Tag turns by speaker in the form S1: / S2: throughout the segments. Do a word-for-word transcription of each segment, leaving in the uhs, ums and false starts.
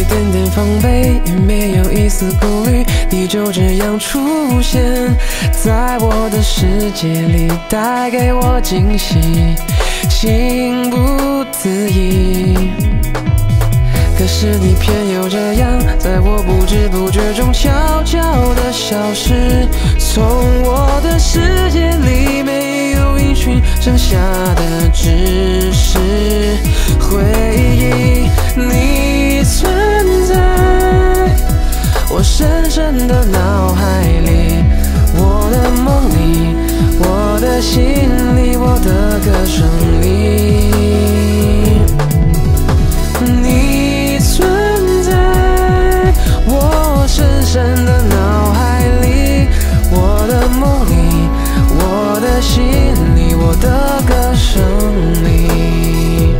S1: 点点防备，也没有一丝顾虑，你就这样出现在我的世界里，带给我惊喜，情不自已。可是你偏又这样，在我不知不觉中悄悄地消失，从我的世界里没有音讯，剩下的只是回忆。你存在我深深的脑海里，我的梦里，我的心里，我的歌声里。你存在我深深的脑海里，我的梦里，我的心里，我的歌声里。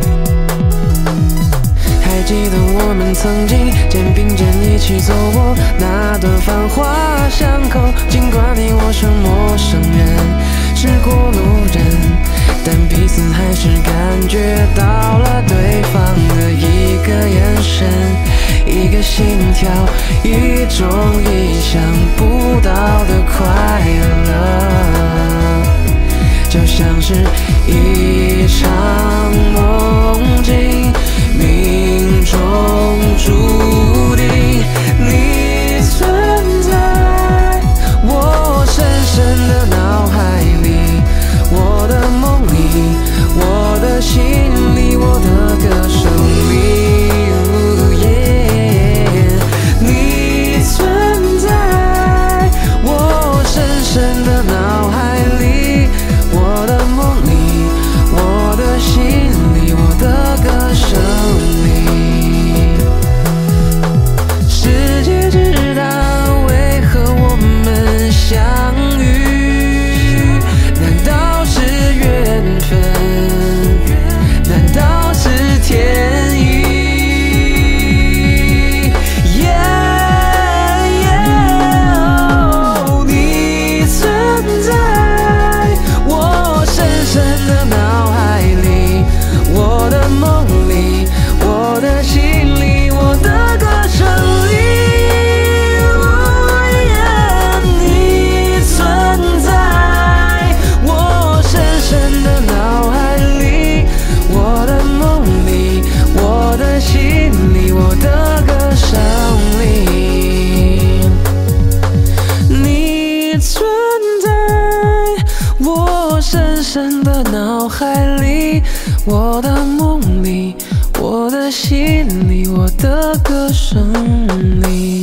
S1: 还记得我们曾经肩并肩一起走过那段繁华巷口，尽管你我是陌生人，是过路人，但彼此还是感觉到了对方的一个眼神，一个心跳，一种意想不到的快乐，就像是一场梦境，命中注定。你存在我深深的脑海里，我的梦里，我的心里，我的歌声里、哦耶、你存在我深深的脑海里，我的梦里，我的心里，我的歌声里。世界知道为何我们相遇，难道是缘分？难道是天意？ Yeah, yeah, oh, 你存在我深深的脑海里，我的梦里，我的心里，我的歌声里。Oh, yeah, 你存在我深深的脑海里，我的梦里，我的心里，我的歌声里。你存在我深深的脑海里，我的梦里，我的心里，我的歌声里。